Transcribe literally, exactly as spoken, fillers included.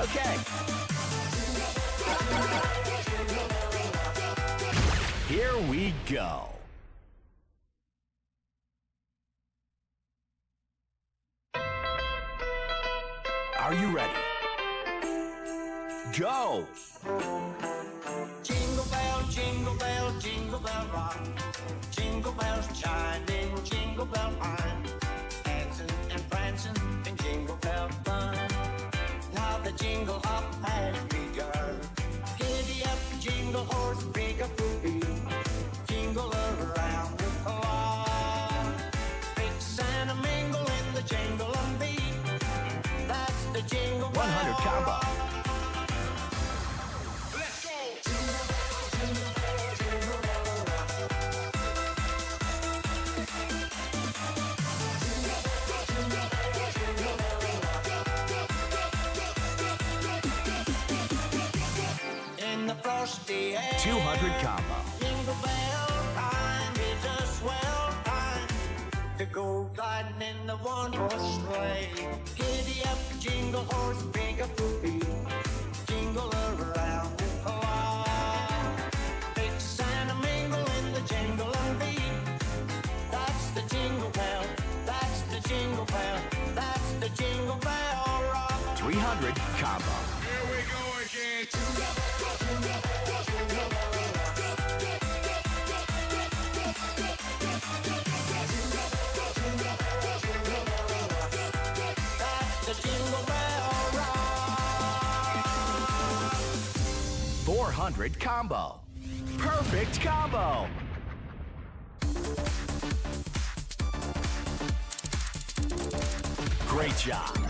Okay. Here we go. Are you ready? Go! Jingle bell, jingle bell, jingle bell rock. Jingle bells chiming, jingle bell time. Dancing and prancing in jingle bell fun. Now the jingle hop has begun. Giddy up, jingle horse, big up the jingle around the clock. Mix and a mingle in the jingle and beat. That's the jingle bell one hundred combo. two hundred combo. Jingle bell time is a swell time to go gliding in the one-horse sleigh. Giddy up, jingle horse, big up the beat. Jingle around the clock. Mix and a mingle in the jingle and beat. That's the jingle bell. That's the jingle bell. That's the jingle bell rock. three hundred combo. Here we go again. four hundred combo. Perfect combo. Great job.